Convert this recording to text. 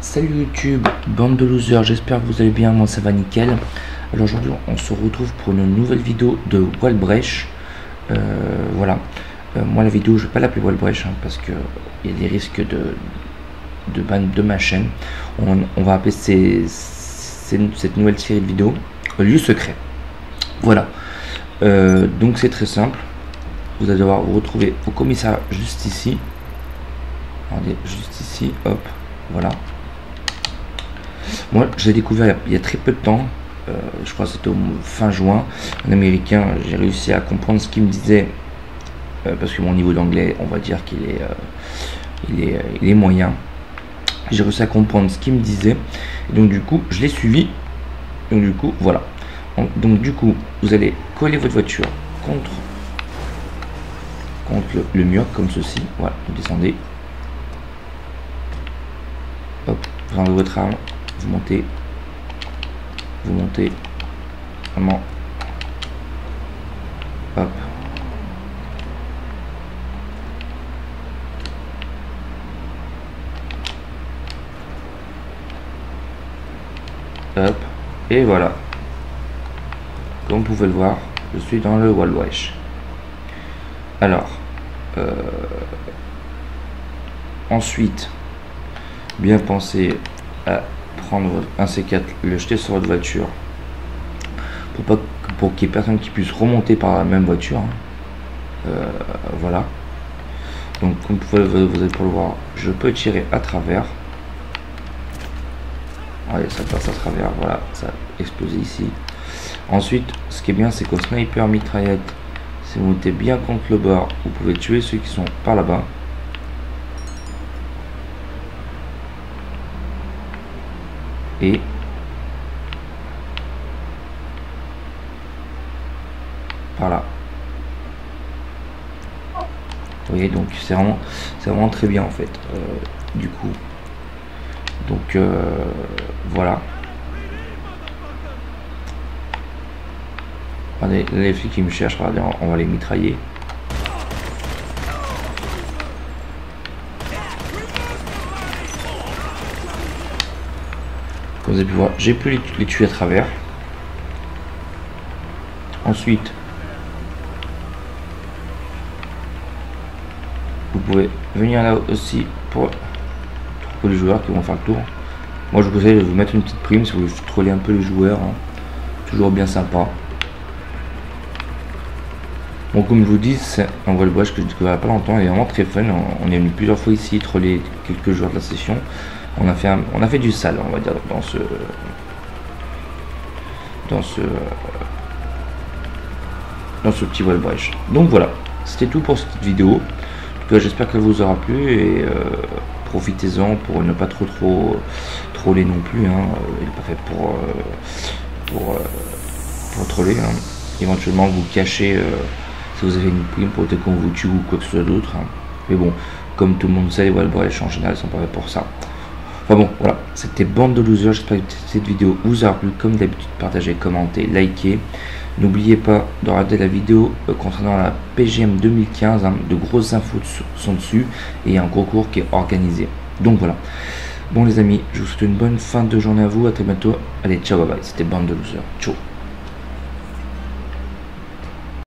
Salut YouTube, bande de losers, j'espère que vous allez bien, moi ça va nickel. Alors aujourd'hui on se retrouve pour une nouvelle vidéo de Wallbreach. Voilà, moi la vidéo je vais pas l'appeler Wallbreach parce que il y a des risques de ban de ma chaîne. On va appeler cette nouvelle série de vidéos lieu secret. Voilà, donc c'est très simple. Vous allez devoir vous retrouver au commissariat juste ici. Regardez, juste ici, hop, voilà. Moi, je l'ai découvert il y a très peu de temps. Je crois que c'était au fin juin. Un américain, j'ai réussi à comprendre ce qu'il me disait. Parce que mon niveau d'anglais, on va dire qu'il est, il est moyen. J'ai réussi à comprendre ce qu'il me disait. Et donc, du coup, je l'ai suivi. Donc, du coup, voilà. Donc, du coup, vous allez coller votre voiture contre le mur, comme ceci. Voilà, vous descendez. Hop, vous enlevez votre arme. Vous montez, vraiment, hop, hop, et voilà, comme vous pouvez le voir, je suis dans le Wallbreach. Alors, ensuite, bien penser à prendre un C4, le jeter sur votre voiture pour qu'il n'y ait personne qui puisse remonter par la même voiture, hein. Voilà, donc comme vous allez pouvoir le voir, je peux tirer à travers. Allez, ça passe à travers, voilà, ça a explosé ici. Ensuite, ce qui est bien, c'est qu'au sniper mitraillette, si vous montez bien contre le bord, vous pouvez tuer ceux qui sont par là-bas. Et par là, vous voyez, donc c'est vraiment très bien en fait, du coup, donc voilà. Regardez, les filles qui me cherchent, regardez, on va les mitrailler. Comme vous avez pu voir, j'ai pu les tuer à travers. Ensuite, vous pouvez venir là aussi pour les joueurs qui vont faire le tour. Moi je vous conseille de vous mettre une petite prime si vous voulez troller un peu les joueurs, hein. Toujours bien sympa. Bon, comme je vous dis, c'est un Wallbreach que je découvrais il n'y a pas longtemps, il est vraiment très fun. On est venu plusieurs fois ici troller quelques joueurs de la session. On a fait du sale, on va dire, dans ce petit Wallbreach. Donc voilà, c'était tout pour cette vidéo. En tout cas, j'espère qu'elle vous aura plu et profitez-en pour ne pas trop troller non plus, hein. Il n'est pas fait pour troller, hein. Éventuellement vous cachez si vous avez une prime pour peut-être qu'on vous tue ou quoi que ce soit d'autre, hein. Mais bon, comme tout le monde sait, les Wallbreach en général sont pas faits pour ça. Enfin bon, voilà, c'était bande de losers. J'espère que cette vidéo vous aura plu. Comme d'habitude, partagez, commentez, likez. N'oubliez pas de regarder la vidéo concernant la PGM 2015, hein. De grosses infos sont dessus et un concours qui est organisé. Donc voilà. Bon les amis, je vous souhaite une bonne fin de journée à vous. À très bientôt. Allez, ciao, bye bye. C'était bande de losers. Ciao.